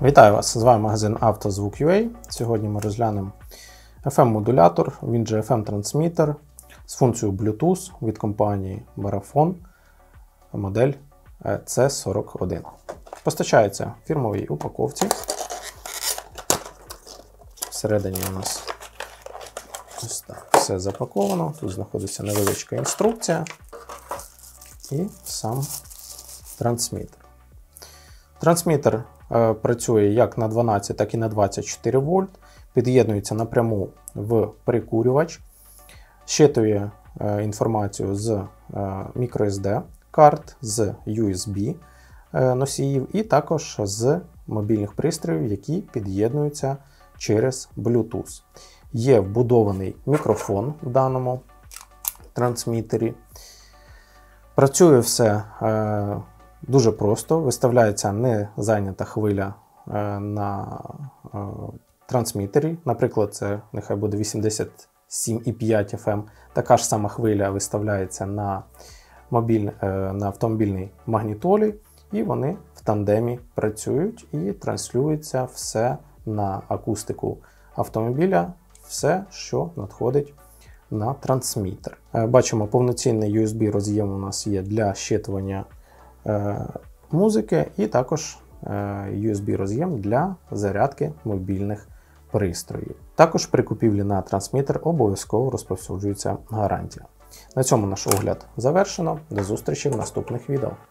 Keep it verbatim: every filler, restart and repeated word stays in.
Вітаю вас! З вами магазин «Автозвук.ua». Сьогодні ми розглянемо еф ем-модулятор, він же еф ем-трансмітер з функцією Bluetooth від компанії Barafon, модель це сорок один. Постачається в фірмовій упаковці. Всередині у нас ось так все запаковано. Тут знаходиться невеличка інструкція і сам трансмітер. Трансмітер е, працює як на дванадцять, так і на двадцять чотири вольт, під'єднується напряму в прикурювач, щитує е, інформацію з е, microSD карт, з ю ес бі е, носіїв і також з мобільних пристроїв, які під'єднуються через Bluetooth. Є вбудований мікрофон в даному трансмітері. Працює все е, дуже просто, виставляється незайнята хвиля е, на е, трансмітері. Наприклад, це нехай буде вісімдесят сім і п'ять еф ем. Така ж сама хвиля виставляється на, мобіль, е, на автомобільній магнітолі, і вони в тандемі працюють і транслюється все на акустику автомобіля, все, що надходить на трансмітер. Е, бачимо, повноцінний ю ес бі роз'єм у нас є для щитування е, музики, і також е, ю ес бі роз'єм для зарядки мобільних пристроїв. Також при купівлі на трансмітер обов'язково розповсюджується гарантія. На цьому наш огляд завершено. До зустрічі в наступних відео.